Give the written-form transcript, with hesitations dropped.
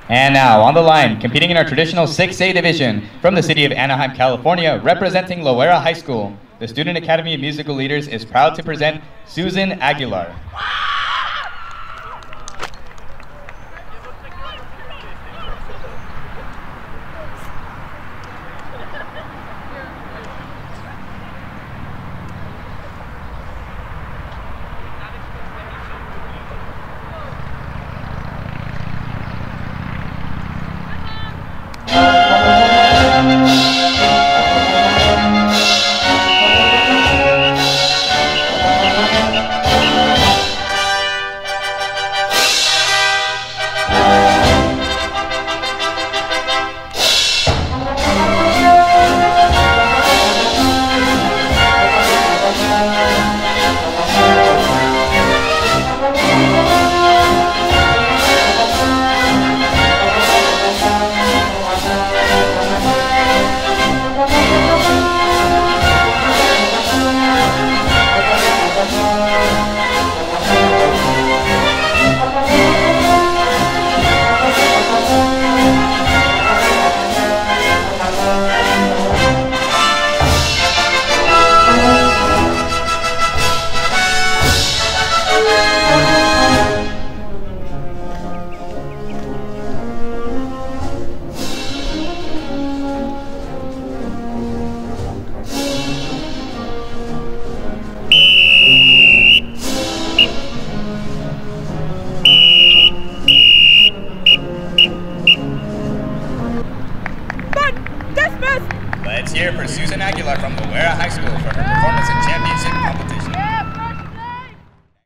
And now, on the line, competing in our traditional 6A division, from the city of Anaheim, California, representing Loara High School, the Student Academy of Musical Leaders is proud to present Susan Aguilar.